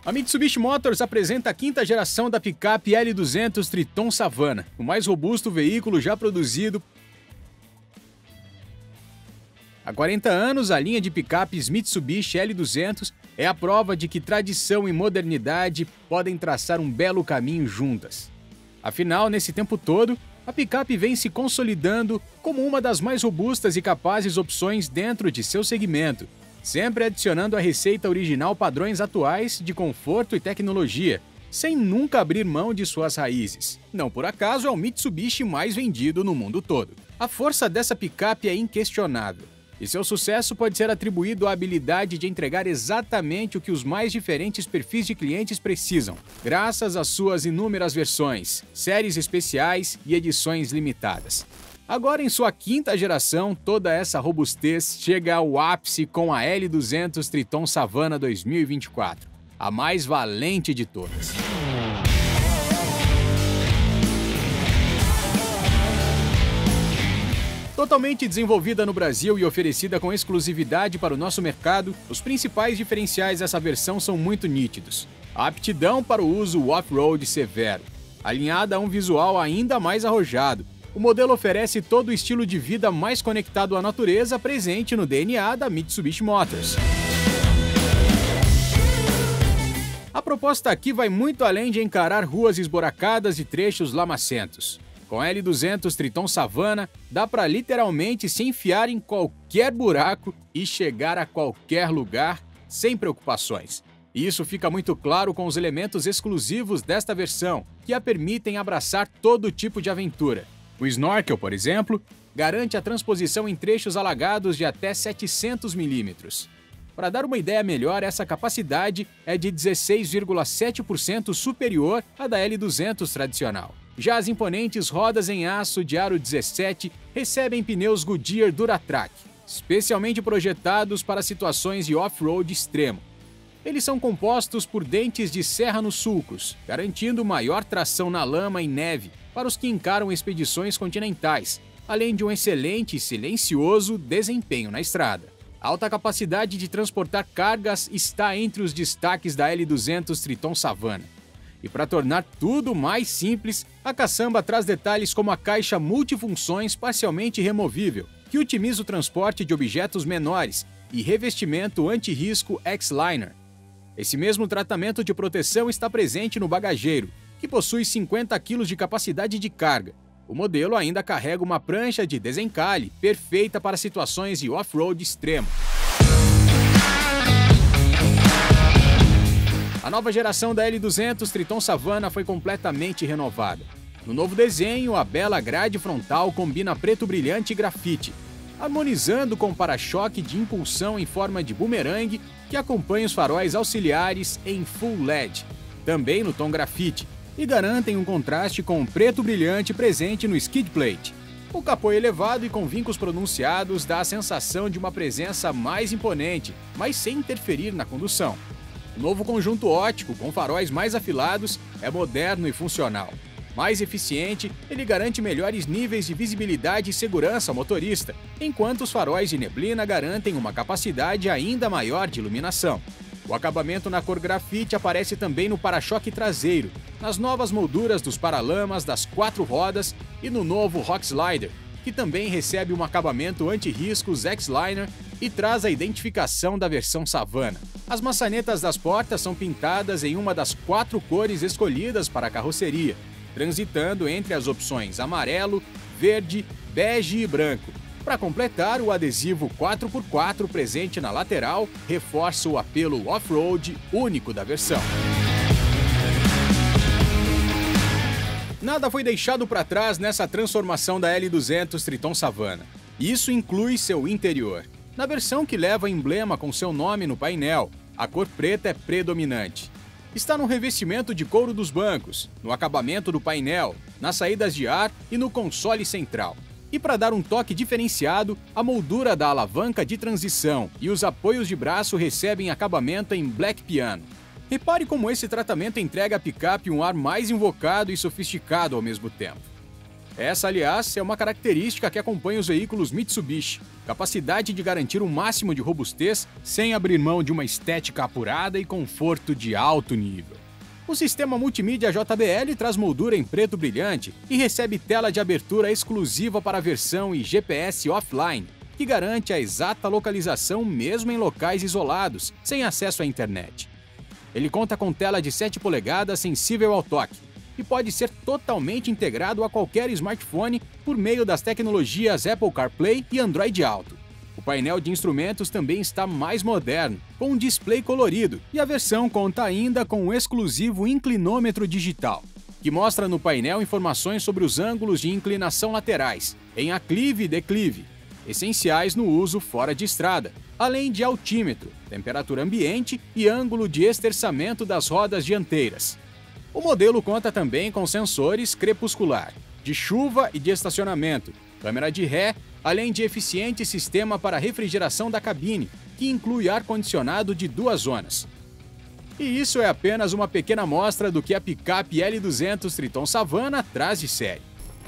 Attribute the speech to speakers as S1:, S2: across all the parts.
S1: A Mitsubishi Motors apresenta a quinta geração da picape L200 Triton Savana, o mais robusto veículo já produzido. Há 40 anos, a linha de picapes Mitsubishi L200 é a prova de que tradição e modernidade podem traçar um belo caminho juntas. Afinal, nesse tempo todo, a picape vem se consolidando como uma das mais robustas e capazes opções dentro de seu segmento, sempre adicionando à receita original padrões atuais de conforto e tecnologia, sem nunca abrir mão de suas raízes. Não por acaso é o Mitsubishi mais vendido no mundo todo. A força dessa picape é inquestionável, e seu sucesso pode ser atribuído à habilidade de entregar exatamente o que os mais diferentes perfis de clientes precisam, graças às suas inúmeras versões, séries especiais e edições limitadas. Agora, em sua quinta geração, toda essa robustez chega ao ápice com a L200 Triton Savana 2024, a mais valente de todas. Totalmente desenvolvida no Brasil e oferecida com exclusividade para o nosso mercado, os principais diferenciais dessa versão são muito nítidos. A aptidão para o uso off-road severo, alinhada a um visual ainda mais arrojado. O modelo oferece todo o estilo de vida mais conectado à natureza presente no DNA da Mitsubishi Motors. A proposta aqui vai muito além de encarar ruas esburacadas e trechos lamacentos. Com a L200 Triton Savana, dá para literalmente se enfiar em qualquer buraco e chegar a qualquer lugar sem preocupações. E isso fica muito claro com os elementos exclusivos desta versão, que a permitem abraçar todo tipo de aventura. O snorkel, por exemplo, garante a transposição em trechos alagados de até 700 mm. Para dar uma ideia melhor, essa capacidade é de 16,7% superior à da L200 tradicional. Já as imponentes rodas em aço de aro 17 recebem pneus Goodyear Duratrac, especialmente projetados para situações de off-road extremo. Eles são compostos por dentes de serra nos sulcos, garantindo maior tração na lama e neve para os que encaram expedições continentais, além de um excelente e silencioso desempenho na estrada. A alta capacidade de transportar cargas está entre os destaques da L200 Triton Savana. E para tornar tudo mais simples, a caçamba traz detalhes como a caixa multifunções parcialmente removível, que otimiza o transporte de objetos menores, e revestimento anti-risco X-Liner. Esse mesmo tratamento de proteção está presente no bagageiro, que possui 50 kg de capacidade de carga. O modelo ainda carrega uma prancha de desencalhe, perfeita para situações de off-road extremo. A nova geração da L200 Triton Savana foi completamente renovada. No novo desenho, a bela grade frontal combina preto brilhante e grafite, harmonizando com o para-choque de impulsão em forma de bumerangue que acompanha os faróis auxiliares em full LED, também no tom grafite, e garantem um contraste com o preto brilhante presente no skid plate. O capô elevado e com vincos pronunciados dá a sensação de uma presença mais imponente, mas sem interferir na condução. O novo conjunto óptico, com faróis mais afilados, é moderno e funcional. Mais eficiente, ele garante melhores níveis de visibilidade e segurança ao motorista, enquanto os faróis de neblina garantem uma capacidade ainda maior de iluminação. O acabamento na cor grafite aparece também no para-choque traseiro, nas novas molduras dos paralamas das 4 rodas e no novo Rock Slider, que também recebe um acabamento anti-riscos X-Liner e traz a identificação da versão Savana. As maçanetas das portas são pintadas em uma das 4 cores escolhidas para a carroceria, transitando entre as opções amarelo, verde, bege e branco. Para completar, o adesivo 4x4 presente na lateral reforça o apelo off-road único da versão. Nada foi deixado para trás nessa transformação da L200 Triton Savana. Isso inclui seu interior. Na versão que leva emblema com seu nome no painel, a cor preta é predominante. Está no revestimento de couro dos bancos, no acabamento do painel, nas saídas de ar e no console central. E para dar um toque diferenciado, a moldura da alavanca de transição e os apoios de braço recebem acabamento em black piano. Repare como esse tratamento entrega à picape um ar mais invocado e sofisticado ao mesmo tempo. Essa, aliás, é uma característica que acompanha os veículos Mitsubishi: capacidade de garantir o máximo de robustez sem abrir mão de uma estética apurada e conforto de alto nível. O sistema multimídia JBL traz moldura em preto brilhante e recebe tela de abertura exclusiva para a versão e GPS offline, que garante a exata localização mesmo em locais isolados, sem acesso à internet. Ele conta com tela de 7 polegadas sensível ao toque e pode ser totalmente integrado a qualquer smartphone por meio das tecnologias Apple CarPlay e Android Auto. O painel de instrumentos também está mais moderno, com um display colorido, e a versão conta ainda com um exclusivo inclinômetro digital, que mostra no painel informações sobre os ângulos de inclinação laterais, em aclive e declive, essenciais no uso fora de estrada, além de altímetro, temperatura ambiente e ângulo de esterçamento das rodas dianteiras. O modelo conta também com sensores crepuscular, de chuva e de estacionamento, câmera de ré, além de eficiente sistema para refrigeração da cabine, que inclui ar-condicionado de 2 zonas. E isso é apenas uma pequena amostra do que a picape L200 Triton Savana traz de série.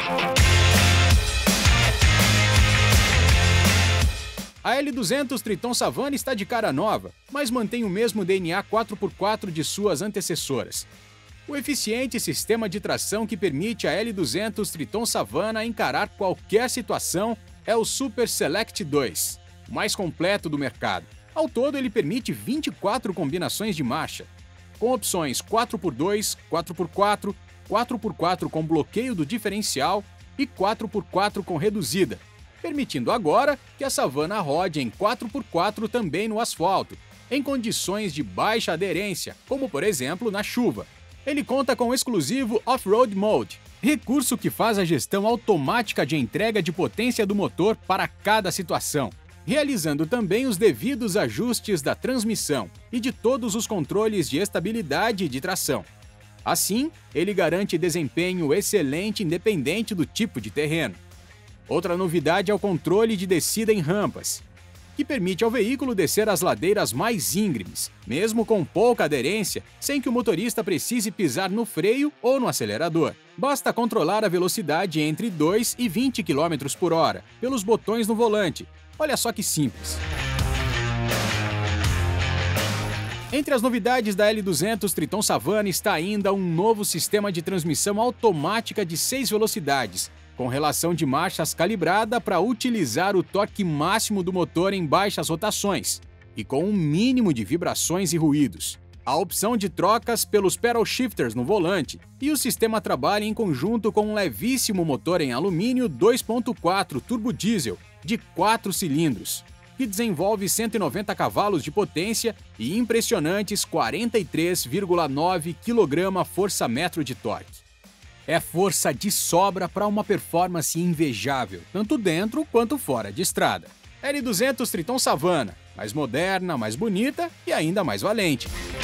S1: A L200 Triton Savana está de cara nova, mas mantém o mesmo DNA 4x4 de suas antecessoras. O eficiente sistema de tração que permite a L200 Triton Savana encarar qualquer situação é o Super Select 2, o mais completo do mercado. Ao todo, ele permite 24 combinações de marcha, com opções 4x2, 4x4, 4x4 com bloqueio do diferencial e 4x4 com reduzida, permitindo agora que a Savana rode em 4x4 também no asfalto, em condições de baixa aderência, como por exemplo na chuva. Ele conta com o exclusivo Off-Road Mode, recurso que faz a gestão automática de entrega de potência do motor para cada situação, realizando também os devidos ajustes da transmissão e de todos os controles de estabilidade e de tração. Assim, ele garante desempenho excelente independente do tipo de terreno. Outra novidade é o controle de descida em rampas, que permite ao veículo descer as ladeiras mais íngremes, mesmo com pouca aderência, sem que o motorista precise pisar no freio ou no acelerador. Basta controlar a velocidade entre 2 e 20 km por hora, pelos botões no volante. Olha só que simples. Entre as novidades da L200 Triton Savana está ainda um novo sistema de transmissão automática de 6 velocidades, com relação de marchas calibrada para utilizar o torque máximo do motor em baixas rotações e com um mínimo de vibrações e ruídos. A opção de trocas pelos pedal shifters no volante e o sistema trabalha em conjunto com um levíssimo motor em alumínio 2.4 turbo diesel de 4 cilindros, que desenvolve 190 cavalos de potência e impressionantes 43,9 kgfm de torque. É força de sobra para uma performance invejável, tanto dentro quanto fora de estrada. L200 Triton Savana, mais moderna, mais bonita e ainda mais valente.